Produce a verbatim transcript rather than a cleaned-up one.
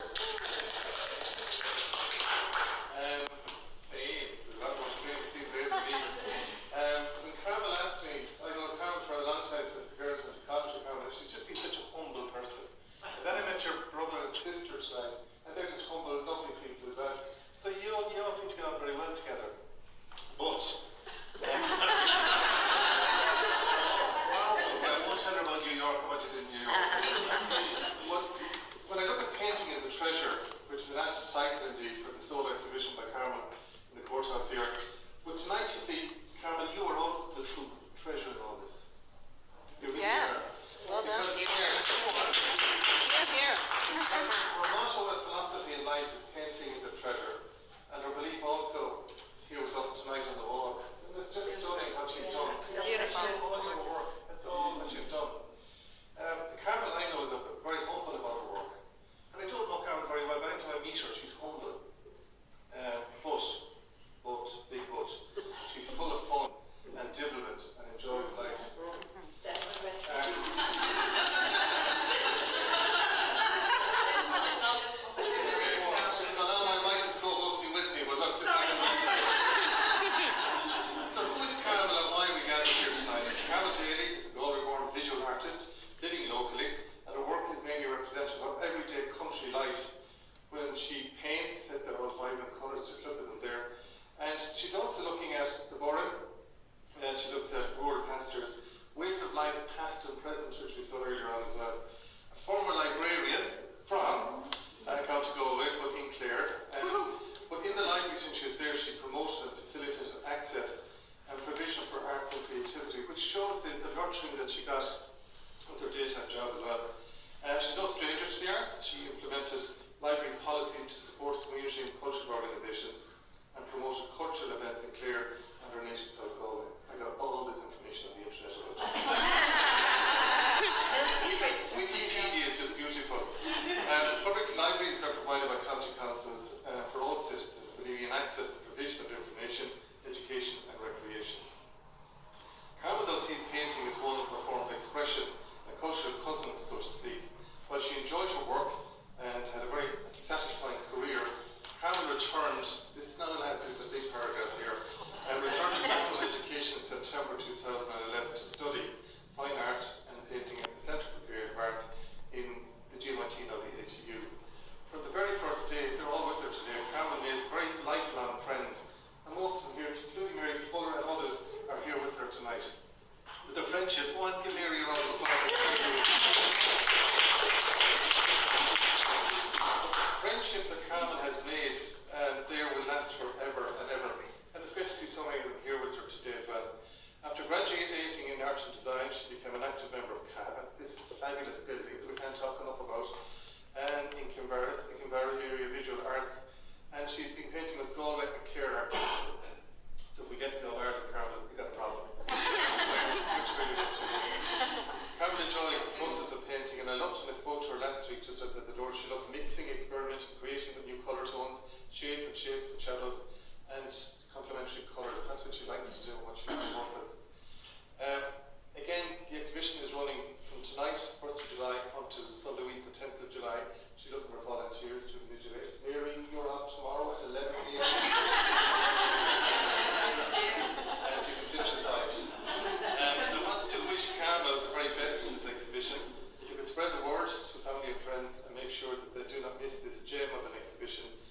Um, fame. There's a lot more famous people here than me. Um, when Carmel asked me, I know Carmel for a long time since the girls went to college with Carmel, she's just been such a humble person. And then I met your brother and sister tonight, and they're just humble, lovely people as well. So you all, you all seem to get on very well together. But, um, I won't tell her about New York and what you did in New York. But when I look at painting as a treasure, which is an apt title indeed for the solo exhibition by Carmel in the courthouse here, but tonight you see, Carmel, you are also the true treasure in all this. You really yes, are. well done. Because here, Here, here. Our motto and philosophy in life is painting is a treasure, and our belief also is here with us tonight on the walls. And it's just stunning what you've done. Beautiful. All your work. That's all that you've done. Um, the Carmel I know is a, very humble about her work. And I don't know Carmel very well, but anytime I meet her, she's humble. Uh, but, but, big but, she's full of fun and diligent and enjoys life. Definitely. Um, so now my wife is co-hosting with me, but look, this So who is Carmel and why are we gathered here tonight? Carmel Daly is a Galway-born visual artist living locally, and her work is mainly representative of everyday country life. When she paints, they're all vibrant colours, just look at them there. And she's also looking at the Burren, and she looks at rural pastures, ways of life past and present, which we saw earlier on as well. A former librarian from uh, County Galway, Joaquin Clare, um, but in the library since she was there, she promoted and facilitated access and provision for arts and creativity, which shows the, the nurturing that she got with her daytime job as well. Uh, she's no stranger to the arts. She implemented library policy to support community and cultural organisations and promoted cultural events in Clare and her native South Galway. I got all this information on the internet about you. Wikipedia is just beautiful. Um, public libraries are provided by county councils uh, for all citizens, believing in access and provision of information, education and recreation. Carmel though sees painting as one of her form of expression, a cultural cousin, so to speak. While she enjoyed her work and had a very satisfying career, Carmel returned, this now lads is a big paragraph here, and returned to formal education in September two thousand eleven to study fine art and painting at the Centre for Creative Arts in the G M I T, now the A T U. From the very first day, they're all with her today. Carmel made very lifelong friends, and most of them here, including Mary Fuller and others, are here with her tonight. With their friendship, go on, give Mary a round of applause. The friendship that Carmel has made uh, there will last forever and ever. And it's great to see so many of them here with her today as well. After graduating in art and design, she became an active member of C A B, this fabulous building that we can't talk enough about, and in Kinvara, the Kinvara area of visual arts. And she's been painting with Galway and Clare artists. So if we get to the All-Ireland, Carmel, we got a problem. Which way we get to. Carmel enjoys the process of painting, and I loved when I spoke to her last week just outside the door. She loves mixing, experimenting, creating with new colour tones, shades and shapes and shadows, and complementary colours. That's what she likes to do, what she likes to work with. Um, again, the exhibition is running from tonight, first of July, up to Sunday week, the tenth of July. She's looking for volunteers to invigilate. Mary, you're on tomorrow at eleven a m And you can finish at five. Um, I want to wish Carmel the very best in this exhibition. If you could spread the word to family and friends and make sure that they do not miss this gem of an exhibition.